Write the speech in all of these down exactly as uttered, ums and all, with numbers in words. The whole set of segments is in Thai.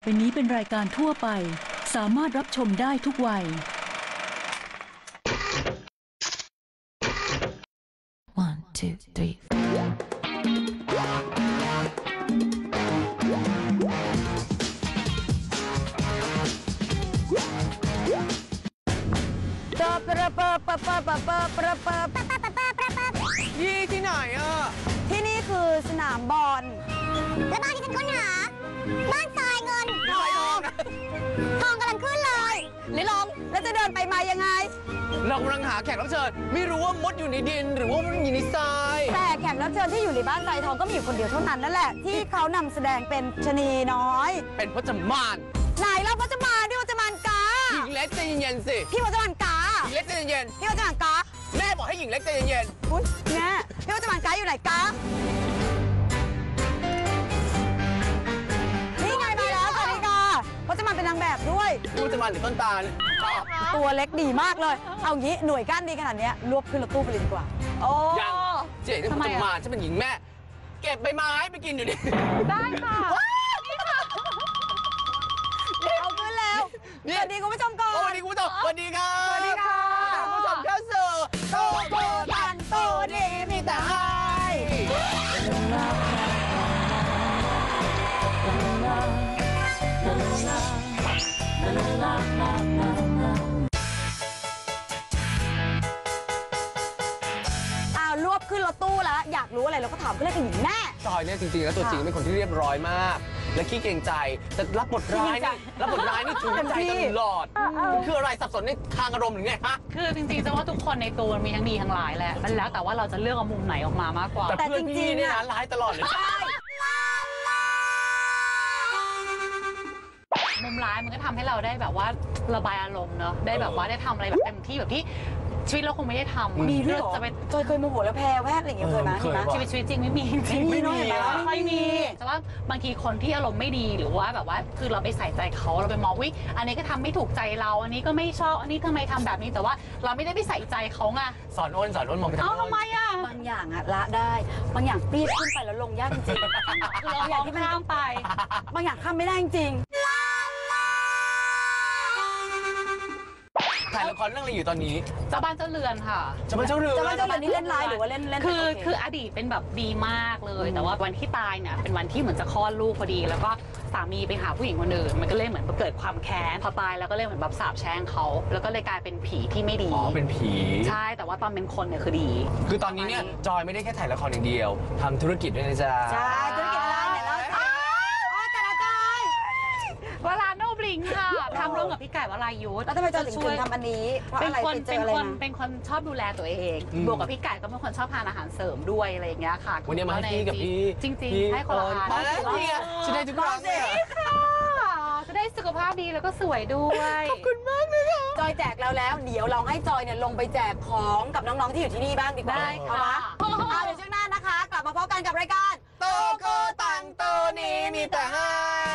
ไปนี้เป็นรายการทั่วไปสามารถรับชมได้ทุกวัย One, two, three. ยี่ที่ไหนอ่ะที่นี่คือสนามบอลและบ้านที่ฉันค้นหาบ้านทรายเงินทองทองกำลังขึ้นเลยหรือลงแล้วจะเดินไปมายังไงเรากำลังหาแขกรับเชิญไม่รู้ว่ามดอยู่ในดินหรือว่ามันอยู่ในทรายแต่แขกรับเชิญที่อยู่ในบ้านทรายทองก็มีอยู่คนเดียวเท่านั้นนั่นแหละที่เขานำแสดงเป็นชะนีน้อยเป็นพจมานไหนเราพจมานพี่พจมานกาหญิงเล็กใจเย็นๆสิพี่พจมานกาหญิงเล็กใจเย็นพี่พจมานกาๆแม่บอกให้หญิงเล็กใจเย็นอุ้ยแม่พี่พจมานกาอยู่ไหนกานี่ไงมาแล้วสวัสดีค่ะพจมานเป็นนางแบบด้วยๆพจมานหรือต้นตาลตัวเล็กดีมากเลยเอางี้หน่วยก้านดีขนาดนี้รวบขึ้นรถตู้ไปเลยดีกว่าโอ้ยังเจ๊ที่พจมานฉันเป็นหญิงแม่เก็บใบไม้ไปกินอยู่ดิได้ค่ะเอาขึ้นแล้วสวัสดีคุณผู้ชมก่อนสวัสดีคุณผู้ชมสวัสดีค่ะสวัสดีค่ะคุณผู้ชมเข้าสู่โตโตตันโตดีมีแต่ให้เอารวบขึ้นรถตู้แล้วอยากรู้อะไรเราก็ถามเพื่อนกันหญิงแม่จอยเนี่ยจริงๆแล้วตัวจริงเป็นคนที่เรียบร้อยมาก และขี้เกรงใจแต่รับบทร้ายนี่รับบทร้ายนี่ถูกใจตลอดคืออะไรสับสนในทางอารมณ์หรือไงฮะคือจริงๆจะว่าทุกคนในตัวมันมีทั้งดีทั้งร้ายแหละมันแล้วแต่ว่าเราจะเลือกเอามุมไหนออกมามากกว่าแต่เพื่อนพี่เนี่ยนะร้ายตลอดเลยมุมร้ายมันก็ทำให้เราได้แบบว่าระบายอารมณ์เนอะได้แบบว่าได้ทำอะไรแบบเต็มที่แบบที่ชีวิตเราคงไม่ได้ทำมีด้วยเหรอจะไปจอยเคยโมโหแล้วแพ้แวดอะไรอย่างเงี้ยเคยไหมเคยมีไหมชีวิตชีวิตจริงไม่มีจริงไม่มีเห็นไหอะไม่มีแต่ว่าบางทีคนที่อารมณ์ไม่ดีหรือว่าแบบว่าคือเราไปใส่ใจเขาเราไปมองวิอันนี้ก็ทำไม่ถูกใจเราอันนี้ก็ไม่ชอบอันนี้ทำไมทำแบบนี้แต่ว่าเราไม่ได้ไปใส่ใจเขาไงสอนอ้นสอนอ้นมองไปทางเอ้าโน้นทำไมอ่ะบางอย่างอะละได้บางอย่างปี๊ดขึ้นไปแล้วลงยากจริงๆคือเราลองข้ามไปบางอย่างข้ามไม่ได้จริงถ่ายละครเรื่องอะไรอยู่ตอนนี้เจ้าบ้านเจ้าเรือนค่ะจะเป็นเจ้าเรือจะว่าเจ้าแบบนี้เล่นร้ายหรือว่าเล่นเล่นคือโเคืออดีตเป็นแบบดีมากเลย แต่ว่าวันที่ตายเนี่ยเป็นวันที่เหมือนจะคลอดลูกพอดี แล้วก็สามีไปหาผู้หญิงคนอื่นมันก็เลยเหมือนเกิดความแค้นพอตายแล้วก็เลยเหมือนแบบสาปแช่งเขาแล้วก็เลยกลายเป็นผีที่ไม่ดีอ๋อเป็นผีใช่แต่ว่าตอนเป็นคนเนี่ยคือดีคือตอนนี้เนี่ยจอยไม่ได้แค่ถ่ายละครอย่างเดียวทำธุรกิจด้วยนะจ๊ะใช่ธุรกิจอะไรเนี่ยเราอ๋อแต่ละจอยวลาโนบลิงค่ะทำร่วมกับพี่ไก่วรายุทธแล้วทำไมจอยถึงช่ถึวยงทำอันนี้เพราะเป็นอะไรคนไปเจเป็อนอะไรคนมาเป็นคนชอบดูแลตัวเองบวกกับพี่ไก่ก็เป็นคนชอบทานอาหารเสริมด้วยอะไรอย่างเงี้ยค่ะวันนี้มาให้พี่กับพี่จริงๆให้คนละอันมาแล้วพี่อะจะได้ทุกครั้งเลยจะได้สุขภาพดีแล้วก็สวยด้วยขอบคุณมากเลยค่ะจอยแจกเราแล้วเดี๋ยวเราให้จอยเนี่ยลงไปแจกของกับน้องๆที่อยู่ที่นี่บ้างดีกว่าได้ค่ะเอาปเอาเดี๋ยวช่วงหน้านะคะ กลับมาพบกันกับรายการโตโกตังโตนี้มีแต่ให้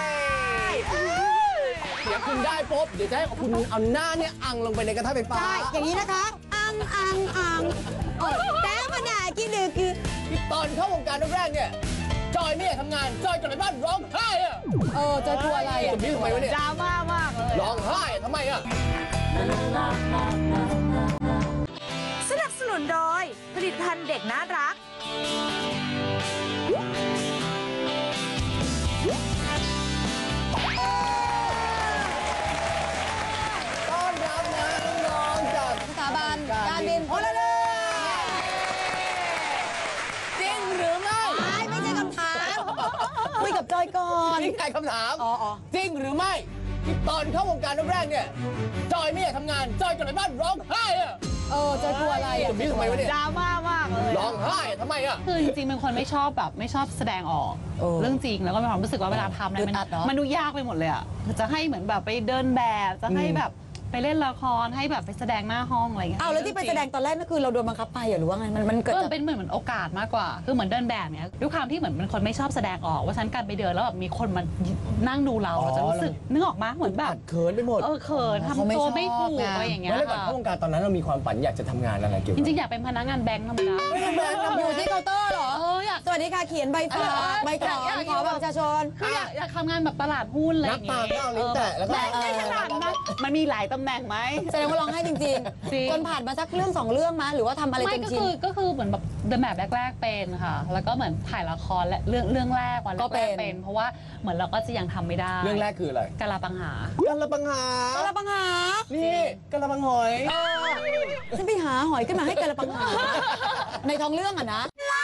เดี๋ยวคุณได้ปุ๊บเดี๋ยวจะให้คุณเอาหน้าเนี่ยอังลงไปในกระทะไฟฟ้าใช่อย่างนี้นะคะ อังอังอังเออแต่มันน่ากินเลยคือตอนเข้าวงการแรกๆเนี่ยจอยไม่อยากทำงานจอยกลับไปบ้านร้องไห้อะเออจอยกลัวอะไรอ่ะคุณพี่ทำไมวะเนี่ยดราม่ามากเลยร้องไห้อะทำไมอะสนับสนุนโดยผลิตภัณฑ์เด็กน่ารักต้อนรับนะน้องๆจากสถาบันการบินโอลาเลจริงหรือไม่ไม่ใช่คำถามคุยกับจอยก่อนนี่ไงคำถามอ๋ออ๋อจริงหรือไม่ที่ตอนเข้าวงการแรกๆเนี่ยจอยไม่อยากทำงานจอยกลับไปบ้านร้องไห้อะเออจอยกลัวอะไรอ่ะคุณพี่ทำไมวะเนี่ยดราม่ามากเลยร้องไห้อะทำไมอะคือจริงๆเป็นคนไม่ชอบแบบไม่ชอบแสดงออกเออเรื่องจริงแล้วก็มีความรู้สึกว่าเวลาทำอะไรมันอึดอัดเนอะมันดูยากไปหมดเลยอ่ะจะให้เหมือนแบบไปเดินแบบจะให้แบบไปเล่นละครให้แบบไปแสดงหน้าห้องอะไรอย่างเงี้ยเอาแล้วที่ไปแสดงตอนแรกนั่นคือเราโดนบังคับไปหรือว่าไงมันมันเกิดก็จากเป็นเหมือนเหมือนโอกาสมากกว่า คือเหมือนเดินแบบเนี้ยด้วยความที่เหมือนเป็นคนไม่ชอบแสดงออกว่าฉันการไปเดินแล้วแบบมีคนมานั่งดูเราเราจะรู้สึกนึกออกมาเหมือนแบบเขินไปหมดเออเขินทำตัวไม่ถูกอะไรอย่างเงี้ยแล้วก่อนเข้าวงการตอนนั้นเรามีความฝันอยากจะทำงานอะไรเกี่ยวจกับริงๆอยากเป็นพนักงานแบงค์ธรรมดาอยู่ที่เคาน์เตอร์เหรอเอออยากสวัสดีค่ะเขียนใบฝากใบถอนขอบัตรประชาชนคืออยากอยากทำงานแบบตลาดหุ้นอะไรอย่างนับตาก็เอาลิ้นแตะแล้วก็ไม่ไม่ขนาดนั้นมันมีหลายตำแหน่งไหมแสดงว่าร้องไห้จริงจริงๆคนผ่านมาสักเรื่องสองเรื่องมาหรือว่าทำอะไรไม่เป็นก็ชิ้นคือก็คือเหมือนแบบเดินแบบแรก ๆเป็นค่ะ แล้วก็เหมือนถ่ายละครและเรื่องเรื่องแรกวันก็แรเป็กนๆเป็น เพราะว่าเหมือนเราก็จะยังทำไม่ได้เรื่องแรกคืออะไรกะลาปังหากะละปังหากระปังหานี่กะละปังหอยเออฉันไปหาหอยขึ้นมาให้กระปังหา ในท้องเรื่องอะนะ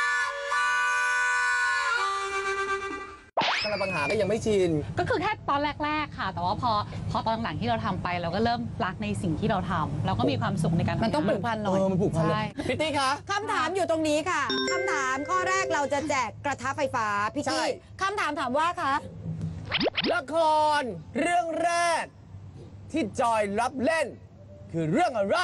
กะละปังหาก็ยังไม่ชินก็คือแค่ตอนแรก ๆ ค่ะ แต่ว่าพอพอตอนหลังที่เราทำไปเราก็เริ่มรักในสิ่งที่เราทำเราก็มีความสุขในการทำมันต้องผูกพันหน่อยเออมันผูกพันเลยใช่พิตตี้คะคำถามอยู่ตรงนี้ค่ะคำถามข้อแรกเราจะแจกกระทะไฟฟ้าพี่ใช่กี้คำถามถามว่าคะละครเรื่องแรก ที่จอยรับเล่น คือเรื่องอะไร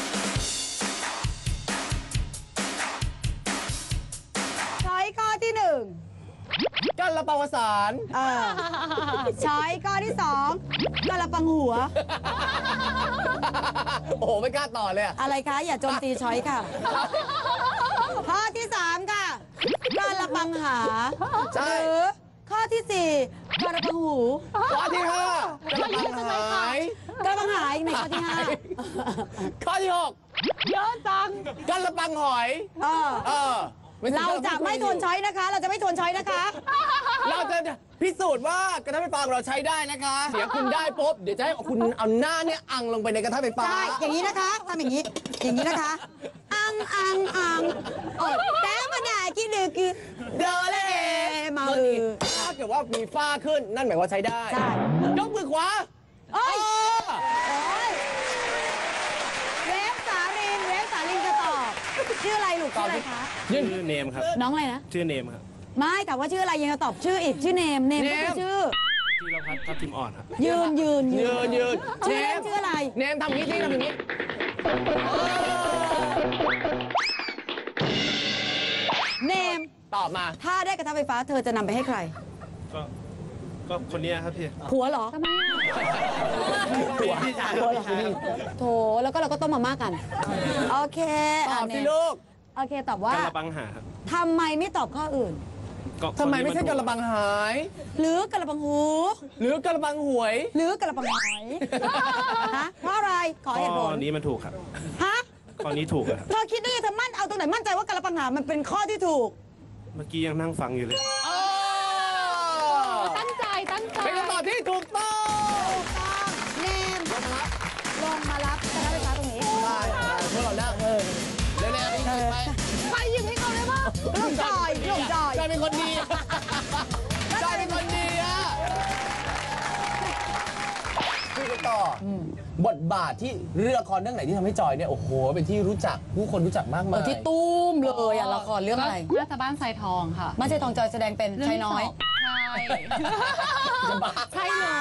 ช้อยข้อที่หนึ่งกันละปาวสารเออช้อยข้อที่สองกระปังหัวโอ้โห ไม่กล้าต่อเลยอะอะไรคะ อย่าโจมตีช้อยค่ะ ข้อที่สามค่ะกระปังหาใช่หรือข้อที่สี่กระปังหูข้อที่ห้ากันละปังหายกระปังหายในข้อที่ห้าข้อที่หกเยอะจังกันละปังหอยเออเออใช่เราจะไม่ทวนช้อยนะคะ เราจะไม่ทวนช้อยนะคะเราจะพิสูจน์ว่ากระทะไฟฟ้าของเราใช้ได้นะคะ เดี๋ยวคุณได้ปุ๊บ เดี๋ยวจะให้คุณเอาหน้าเนี่ยอังลงไปในกระทะไฟฟ้าใช่ อย่างนี้นะคะทำอย่างนี้ อย่างนี้นะคะ อังอังอังโอ้แต่มาไหนกินดือคือเดอเลมาอือถ้าเกิดว่ามีฝ้าขึ้นนั่นหมายว่าใช้ได้ใช่ยกมือขวาเอ้ยเออโอ้ยเวฟสาลินเวฟสาลินจะตอบ ชื่ออะไรลูกชื่ออะไรคะชื่อเนมครับน้องอะไรนะชื่อเนมครับไม่แต่ว่าชื่ออะไรยังจะตอบชื่ออีกชื่อเนมเนมก็คือชื่อที่เราพัดทับทิมอ่อนครับยืนยืนยืนยืนชื่อเล่นชื่ออะไรเนมทำอย่างนี้สิทำอย่างนี้เนมตอบมาถ้าได้กระทะไฟฟ้าเธอจะนำไปให้ใครก็ ก็คนเนี้ยครับพี่ผัวเหรอหัวพี่ชายผัวเหรอโถแล้วก็เราก็ต้มมาม่ากัน โอเคตอ่ะอบเนสิมลูกโอเคตอบว่าการระบังหาครับทำไมไม่ตอบข้ออื่นก็ทำไมไม่ใช่คนกนี้นระบังหายหรือกระปังหูหรือกระบังหวยหรือกระปังหอยฮะเพราะอะไรขอเหตุผข้อลนี้มันถูกครับฮะข้อนี้ถูกอะครับเธอคิดได้ยังไงเธอมั่นเอาตรงไหนมั่นใจว่ากระปังหามันเป็นข้อที่ถูกเมื่อกี้ยังนั่งฟังอยู่เลยตั้งใจตั้งใจเป็นคำตอบที่ถูกต้องเนมลงมารับกระทะไฟฟ้าตรงนี้ได้เมื่อเรานั่งเออเร็วๆนี่ไปไปยิงให้เขาเลยป่ะลงจอยลงจอยจอยเป็นคนดีจอยเป็นคนดีอะพี่ก็ต่อบทบาทที่เรื่องละครเรื่องไหนที่ทำให้จอยเนี่ยโอ้โหเป็นที่รู้จักผู้คนรู้จักมากเอมาอย ที่ตุ้มเลยอะละครเรื่องอะไรก็น่าจะบ้านทรายทองค่ะไม่ใช่ทองจอยแสดงเป็นชายน้อยใช่จะบ้าใช่เลย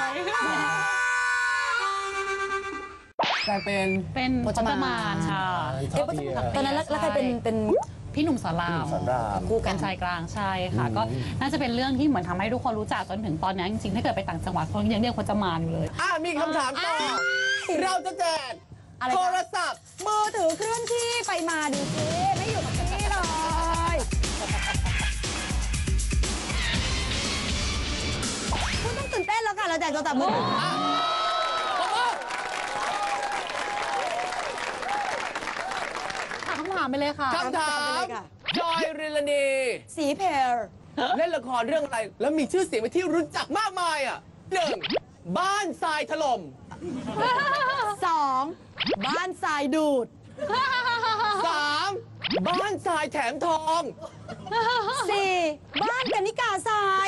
กลายเป็นเป็นพพจจมานมานค่ะท็อปเทียร์ตอนนั้นแล้วแล้วใครเป็นเป็นพี่หนุ่มสอนรามสอนรามคู่กันชายกลางใช่ค่ะ ก็น่าจะเป็นเรื่องที่เหมือนทำให้ทุกคนรู้จักจนถึงตอนนี้จริงๆถ้าเกิดไปต่างจังหวัดคนยังเรียกพจมานอยู่เลยอ่ะมีคำถามต่อเราจะแจกอะไรคะโทรศัพท์มือถือเคลื่อนที่ไปมาดูซิไม่อยู่กับที่เลยคุณต้องตื่นเต้นแล้วค่ะเราแจกโทรศัพท์มือถือถามคำถามไปเลยค่ะคำถามจอยริลนีสีเพลเล่นละครเรื่องอะไร แล้วมีชื่อเสียงเป็นที่รู้จักมากมายอ่ะหนึ่งบ้านทรายถล่มสองบ้านทรายดูดสามบ้านทรายแถมทองสี่บ้านกนิกาทราย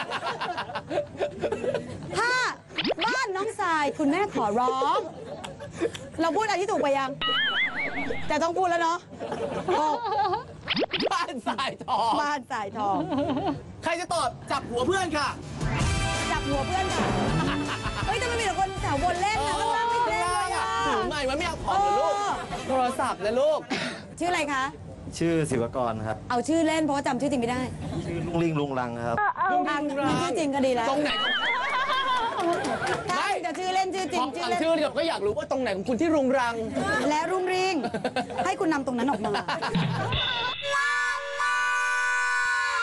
ห้าบ้านน้องทรายคุณแม่ขอร้อง เราพูดอันที่ถูกไปยัง แต่ต้องพูดแล้วเนาะหกบ้านทรายทองบ้านทรายทองใครจะตอบจับหัวเพื่อนค่ะจับหัวเพื่อนค่ะเฮ้ยแต่มันมีแต่คนแถวบนเล่นนะข้างล่างไม่เล่นเลยอะถือใหม่มันไม่เอาของเหรอลูก โทรศัพท์นะลูกชื่ออะไรคะชื่อศิวกรครับเอาชื่อเล่นเพราะว่าจำชื่อจริงไม่ได้ชื่อลุงลิงลุงรังครับลุงอ่ะลิงมีรังชื่อจริงก็ดีแล้วตรงไหนถ้าจะชื่อเล่นชื่อจริขงองชื่ออ่านเล่นชื่อเดี๋ยวก็อยากรู้ว่าตรงไหนของคุณที่รุงรังและรุ่งริ่ง ให้คุณนำตรงนั้นออกมา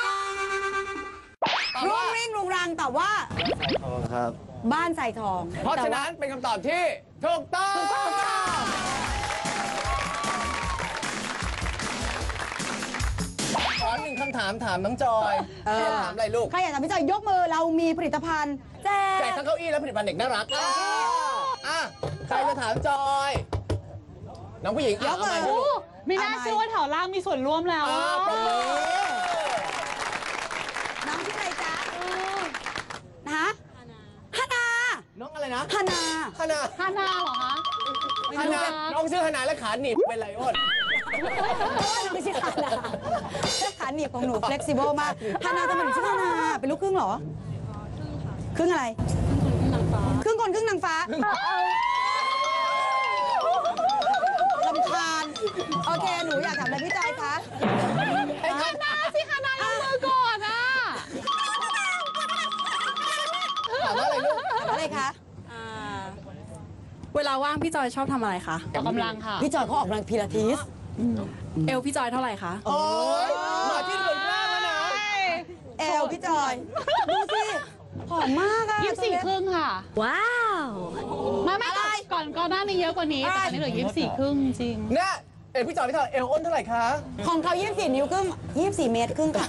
งตอบว่าทองครับบ้านใส่ทองเพราะฉะนั้นเป็นคำตอบที่ถูกต้องขอหนึ่งคำถามถามน้องจอยเออถามอะไรลูกใครอยากถามพี่จอยยกมือเรามีผลิตภัณฑ์แจแจกกทั้งเก้าอี้และผลิตภัณฑ์เด็กน่ารักอ่ะใครจะถามจอย น้องผู้หญิงเอาไปลูกไม่น่าเชื่อว่าแถวล่างมีส่วนร่วมแล้วอ่าปรบมือน้องชื่ออะไรจ๊ะฮะฮานาน้องอะไรนะฮานาฮานาฮานาเหรอคะฮานาน้องชื่อฮานาและขาหนีบเป็นไรอ้นไม่ใช่ฮานาเสื้อขาหนีบของหนู flexible มากฮานาทำไมถึงชื่อฮานาเป็นลูกครึ่งเหรอ ครึ่งอะไร ครึ่งคนครึ่งนางฟ้าลำคาญโอเค หนูอยากถามอะไรพี่จอยคะฮานาสิฮานายกมือก่อนอ่ะถามว่าอะไรลูกอะไรคะเวลาว่างพี่จอยชอบทำอะไรคะออกกำลังค่ะพี่จอยเขาออกกำลังพิลาทิสเอวพี่จอยเท่าไหร่คะโอ้ยมาที่ส่วนกลางแล้วนะเอลพี่จอย ดูสิผอมมากอะยี่สิบสี่ครึ่งค่ะว้าวไม่ไม่ก่อนก่อนก่อนหน้านี้เยอะกว่านี้ แต่ตอนนี้เหลือยี่สิบสี่ครึ่งจริงเนี่ยเอ็พี่จอยพี่จอยเอลอ้นเท่าไหร่คะของเขายี่สิบสี่นิ้วครึ่งยี่สิบสี่เมตรครึ่งค่ะ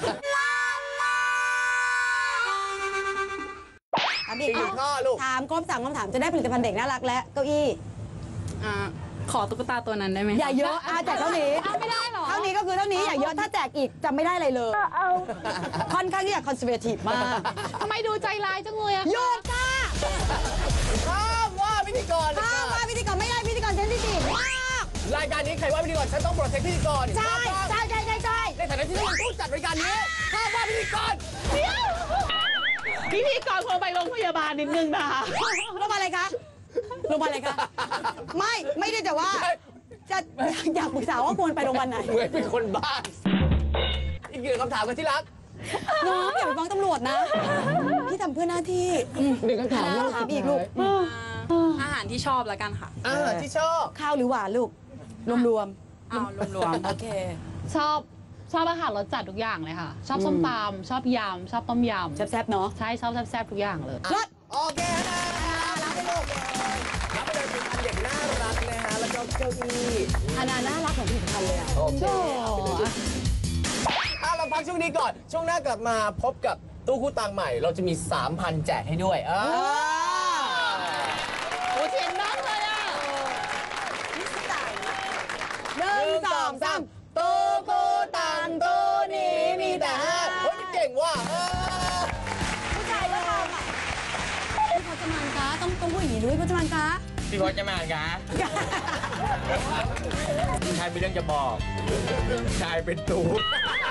อ่ะบิ๊กอีกหนึ่งข้อลูกถามครบสามคำถามจะได้ผลิตภัณฑ์เด็กน่ารักและเก้าอี้อ่า ขอตุ๊กตาตัวนั้นได้ไหมอย่าเยอะอาแจกเท่านี้เอาไม่ได้เหรอเท่านี้ก็คือเท่านี้อย่าเยอะถ้าแจกอีกจะไม่ได้อะไรเลย ค่อนข้างที่จะคอนเซอร์เวทีฟมากทำไมดูใจร้ายจังเลยอะหยุดค่ะห้ามว่าพิธีกรถ้าว่าพิธีกรไม่ได้พิธีกรเซนซิทีฟมากรายการนี้ใครว่าพิธีกรฉันต้องโปรเทคพิธีกรใช่ใช่ใช่ใช่ใช่ในฐานะที่ฉันเป็นผู้จัดรายการนี้ห้ามว่าพิธีกรพิธีกรควรไปโรงพยาบาลนิดนึงนะคะลงมาเลยคะลงมาเลยคะไม่ไม่ได้แต่ว่า จะอยากปรึกษาว่าควรไปโรงพยาบาลไหนเหมือนเป็นคนบ้า อีกหนึ่งคำถามกันที่รักน้องอย่าไปฟ้องตำรวจนะ พี่ทำเพื่อหน้าที่หนึ่งคำถามถามอีกลูกอาหารที่ชอบแล้วกันค่ะอาหารที่ชอบข้าวหรือหวานลูก รวมเอารวมๆ โอเคชอบชอบอาหารรสจัดทุกอย่างเลยค่ะ ชอบส้มตำชอบยำชอบต้มยำแซ่บๆ เนาะใช่ชอบแซ่บๆทุกอย่างเลยรถโอเคนะรับไปลูกเลยรับไปเลยเป็นอันเด็กน่ารักนะฮะ แล้วก็เก้าอี้อานาน่ารักของพี่พันเลยอะโอเคอ่ะเราพักช่วงนี้ก่อน ช่วงหน้ากลับมาพบกับตู้คู่ตังใหม่ เราจะมี สามพัน แจกให้ด้วยอ่าโอ้เสียงดังเลยอ่ะหนึ่งสองสามตู้คู่ตังตู้นี้มีแต่ห้าเฮ้ยเก่งว่ะเออผู้ชายก็ทำอ่ะพี่พจมานกาต้องต้องพูดอย่างนี้ด้วยพจมานกาพี่พจน์จะมาเหรอคะชายมีเรื่องจะบอกชายเป็นตูด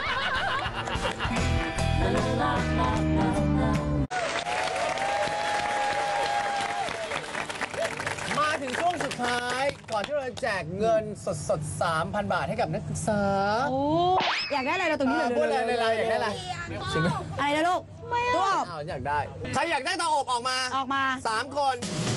มาถึงช่วงสุดท้าย ก่อนที่เราจะแจกเงินสดสดๆ สามพัน บาทให้กับนักศึกษาอยากได้อะไรเราตรงนี้เลยพูดอะไรอะไรอยากได้อะไรจริงไหมอะไรนะลูกตัวออกอ้าวอยากได้ ใครอยากได้เตาอบออกมาออกมาสามคน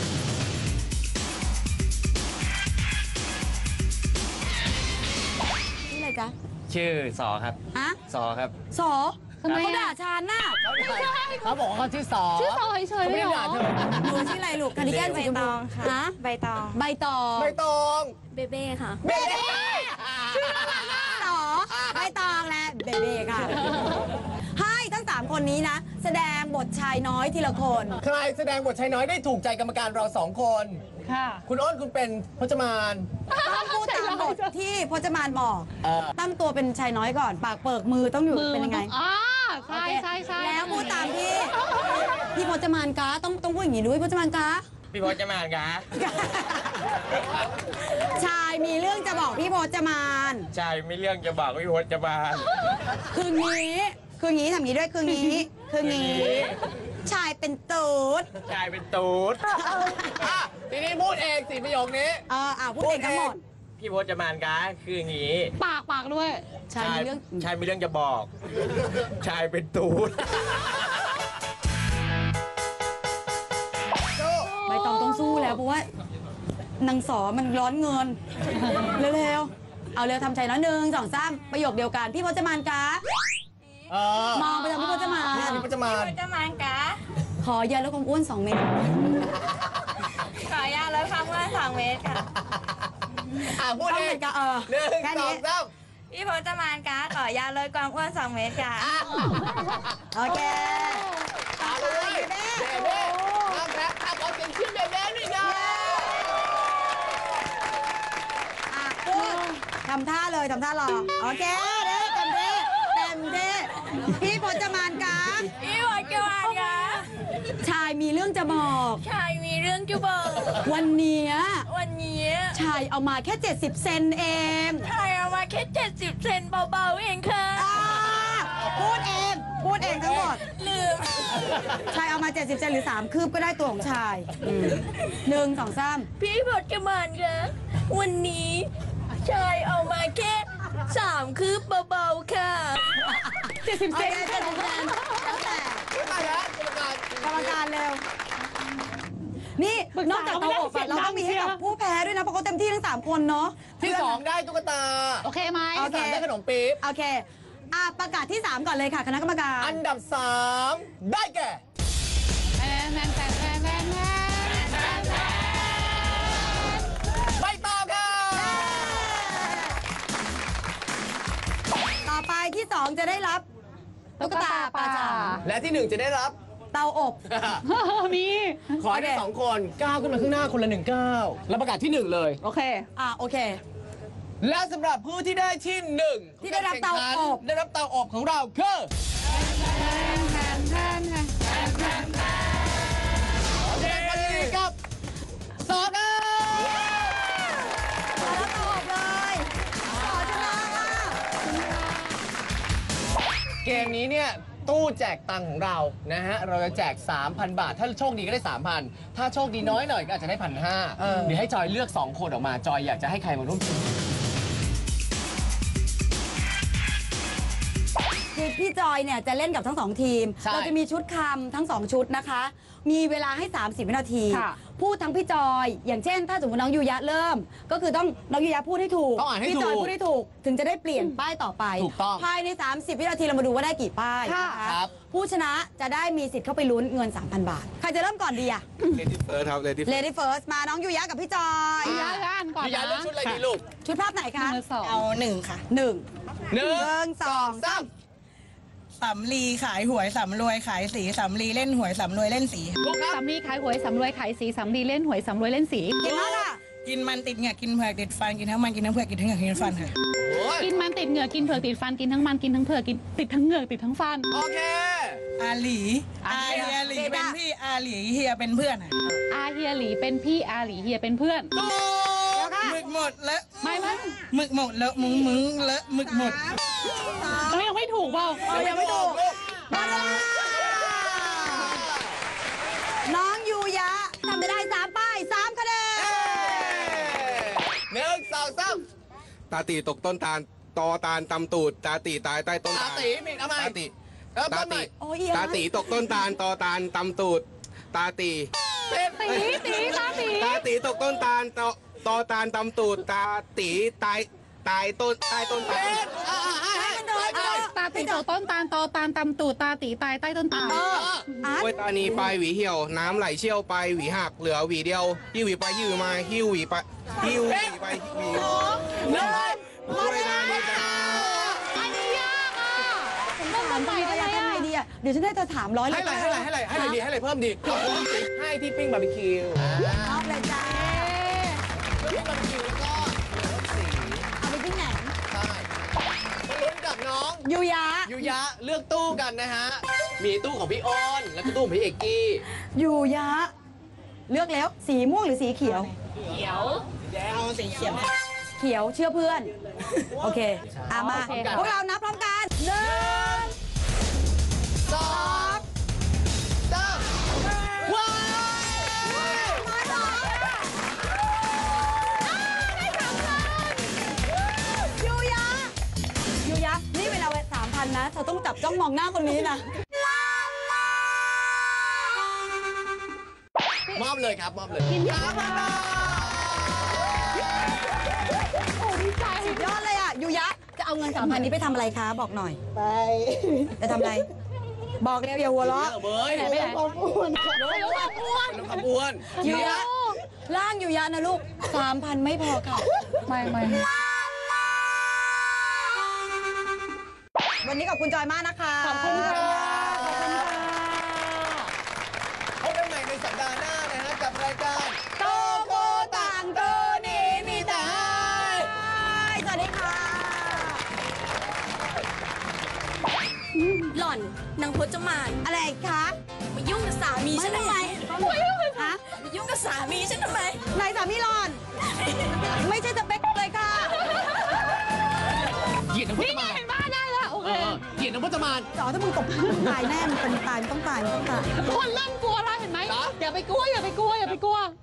นี่อะไรจ๊ะชื่อสอครับอะสอครับสอทำไมอะเขาด่าฉันน่ะเขาบอกว่าเขาชื่อสอชื่อซอยเฉยเขาเลไม่ยได้เหรด่าอเธอหนูชื่ออะไรลูกคาร์ดิแกนสีชมพูฮะใบตองใบตองใบตองเบเบ้ค่ะเบเบ้สอใบตองและเบเบ้ค่ะ ให้ทั้งสามคนนี้นะ แสดงบทชายน้อยทีละคนใครแสดงบทชายน้อยได้ถูกใจกรรมการเราสองคนค่ะคุณอ้นคุณเป็นพจมานต้องพูดตามบทที่พจมานบอกเออตั้งตัวเป็นชายน้อยก่อน ปากเปิกมือต้องอยู่มือเป็นยังไงอ่าใช่ใช่ใช่แล้วพูดตามพี่พี่พจมานกาต้องต้องพูดอย่างนี้ด้วยพจมานกาพี่พจน์จะมาเหรอคะชายมีเรื่องจะบอกพี่พจมานชายมีเรื่องจะบอกพี่พจน์จะมาคืองี้คืองี้ทำงี้ด้วยคืองี้คืองี้ชายเป็นตูดชายเป็นตูดอ่ะทีนี้พูดเองสี่ประโยคนี้เอออ่าพูดเองทั้งหมดพี่พจน์จะมาเหรอคะคืออย่างนี้ปากปากด้วยชายมีเรื่องชายมีเรื่องจะบอก ชายเป็นตูดใบตองต้องสู้แล้วเพราะว่านางสอมันร้อนเงิน เร็วๆเอาเร็วทำใจน้อยหนึ่งสองสามประโยคเดียวกันพี่พจมานกาเออมองไปทางพี่พจมานพี่พจมานจะมานกะขอยาลดความอ้วนสองเม็ดขอยาลดความอ้วนสองเมตรค่ะอ่ะพูดต้องเอเหมืงอนกันเออหนึ่งแค่สอนี้งสามพี่พจมานคะขอยาลดความอ้วนสองเมตรค่ะโอเคเอาเลยเบเบ้น้องแพทขอเสียงชื่อเบเบ้หน่อยนะอ่ะพูดทำท่าเลยทำท่ารอโอเคเด้เต็มเด้เต็มเด้พี่พจมานกาพี่พจมานคะชายมีเรื่องจะบอกชายมีเรื่องจะบอกวันเนี้ยวันนี้ชายเอามาแค่ เจ็ดสิบ เซนเองชายเอามาแค่เจ็ดสิบเซนเบาๆเองค่ะอ่าพูดเอง พูดเองทั้งหมดลืมชายเอามา เจ็ดสิบ เซนหรือ สาม คืบก็ได้ตัวของชายอืมหนึ่งสองสามพี่พจมานคะวันนี้ชายเอามาแค่สามคืบเบาๆค่ะเจ็ดสิบเซนเจ็ดสิบเซนแล้วแต่ไม่ไปแล้วกรรมการกรรมการเร็ว นี่นอกจากเตาอบอะเราต้องมีให้กับผู้แพ้ด้วยนะ เพราะเขาเต็มที่ทั้งสามคนเนาะที่สองได้ตุ๊กตาโอเคไหมที่สามได้ขนมปี๊บโอเค อ่ะประกาศที่ สาม ก่อนเลยค่ะคณะกรรมการอันดับสามได้แก่แมนแมนแมนแมนแมนแมนใบตองค่ะต่อไปที่ สอง จะได้รับตุ๊กตาปลาจาและที่หนึ่งจะได้รับเตาอบมีขอให้ทั้งสองคนก้าวขึ้นมาข้างหน้าคนละหนึ่งก้าวแล้วประกาศที่หนึ่งเลยโอเคอ่ะโอเคและสำหรับผู้ที่ได้ที่หนึ่งที่ได้รับเตาอบได้รับเตาอบของเราคือเด็กคนนี้กับสองครับแล้วเตาอบเลยขอชนะค่ะเกมนี้เนี่ยตู้แจกตังค์ของเรานะฮะเราจะแจก สามพัน บาท ถ้าโชคดีก็ได้ สามพัน ถ้าโชคดีน้อยหน่อยก็อาจจะได้ หนึ่งพันห้าร้อย เดี๋ยวให้จอยเลือกสองคนออกมาจอยอยากจะให้ใครมาร่วมทีมคือพี่จอยเนี่ยจะเล่นกับทั้งสองทีมใช่เราจะมีชุดคำทั้งสองชุดนะคะ มีเวลาให้ สามสิบ วินาทีค่ะพูดทั้งพี่จอย อย่างเช่น ถ้าสมมติน้องยูยะเริ่ม ก็คือต้องน้องยูยะพูดให้ถูกต้องอ่านให้พี่จอยถูกพูดให้ถูก ถึงจะได้เปลี่ยนป้ายต่อไปถูกต้องภายใน สามสิบ วินาทีเรามาดูว่าได้กี่ป้ายค่ะนะคะครับผู้ชนะจะได้มีสิทธิ์เข้าไปลุ้นเงิน สามพัน บาท ใครจะเริ่มก่อนดีอะ Lady First ครับ Lady Lady First มาน้องยูยะกับพี่จอยย้ายอ่านก่อนพี่ยานะเลือกชุดอะไรดีลูกชุดภาพไหนคะมือสองเอาหนึ่งค่ะหนึ่งหนึ่งหนึ่งสองสามสำลีขายหวยสำรวยขายสีสำลีเล่นหวยสำรวยเล่นสีลูกครับสำลีขายหวยสำรวยขายสีสำลีเล่นหวยสำรวยเล่นสีเก่งมากค่ะกินมันติดเหงือกกินเผือกติดฟันกินทั้งมันกินทั้งเผือกกินทั้งเหงือกกินทั้งฟันค่ะโอ้ยกินมันติดเหงือกกินเผือกติดฟันกินทั้งมันกินทั้งเผือกกินติดทั้งเหงือกติดทั้งฟันโอเคอาหลีอาเฮียหลีเป็นพี่อาหลีเฮียเป็นเพื่อนค่ะอาเฮียหลีเป็นพี่อาหลีเฮียเป็นเพื่อนหมึกหมดเลอะไม่ไม่หมึกหมดเลอะมึงมึงเลอะหมึกหมดเรายังไม่ถูกเปล่าเอายังไม่ถูกลูกหมดเวลาน้องยูยะทำไปได้สามป้ายสามคะแนนหนึ่งสองสามตาตีตกต้นตาล ตอตาลตำตูด ตาตีตายใต้ต้นตาตาลตีมิดเอาใหม่ตาตีเริ่มตาต้นใหตีม่โอ้ยตาตีตกต้นตาล ตอตาลตำตูด ตาตีตีตีตาตีตาตีตกต้นตาล ตอตอตาลตำตูด ตาตีตายตายต้นใต้ต้นตาลอ่าให้ให้มันโดนเออตาตีตกต้นตาลตอตาลตำตูดตาตีตายใต้ต้นตาลเอออาร์ตกล้วยตานีไปหวีเหี่ยว น้ำไหลเชี่ยวไปหวีหัก เหลือหวีเดียว หิ้วหวีไปหิ้วหวีมา หิ้วหวีไป หิ้วหวีไปหวีหนึ่งกล้วยตานีไปอันนี้ยากอ่ะถามทำไมอะทำไงดีอะเดี๋ยวฉันได้จะถามร้อยให้อะไรให้อะไรให้อะไรให้อะไรดีให้อะไรเพิ่มดีให้ที่ปิ้งบาร์บีคิวเอาเลยจ้าปิ้งบาร์บีคิวแล้วก็สีเอาไปที่ไหนใช่มาลุ้นกับน้องยูยะยูยะเลือกตู้กันนะฮะ มีตู้ของพี่อ้อนแล้วก็ตู้ของพี่เอกกี้ยูยะ เลือกแล้วสีม่วงหรือสีเขียวเอาสีเขียวเขียวเชื่อเพื่อน โอเคอ่ะมาโอเคค่ะพวกเรานับพร้อมกันหนึ่งสองสามว้าวยูยะ ยูยะ นี่เวลาสามพันนะเธอต้องจับจ้องมองหน้าคนนี้นะมอบเลยครับมอบเลยสามพันบาทโอ้ดีใจสุดยอดเลยอ่ะ ยูยะ จะเอาเงินสามพันนี้ไปทำอะไรคะ บอกหน่อยไปจะทำอะไรไบอกเร็วอย่าหัวเราะเว้ยไปไหนไปไหนน้องอ้วนครับน้องอ้วนน้องคำอ้วนอยู่ยะล่างอยู่ยะนะลูกสามพันไม่พอค่ะไม่ไม่วันนี้ขอบคุณจอยมากนะคะขอบคุณค่ะพบกันใหม่ในสัปดาห์หน้านะฮะกับรายการโตโกต่างโตนี้มีแต่ให้สวัสดีค่ะหล่อนนางพจมานอะไรคะมายุ่งกับสามีฉันทำไมฮะมายุ่งกับสามีฉันทำไมนายสามีหลอน ไม่ใช่สเปคเลยค่ะเหยียดน้องพจมานเห็นบ้านได้แล้วโอเอเคอเหยียดน้องพจมานจ๋อถ้ามึงตกมึงตายแน่มึงเป็นตายมึงต้องตายมึงต้องตายคนเล่นกลัวแล้วเห็นไหมเหรออย่าไปกลัวอย่าไปกลัวอย่าไปกลัว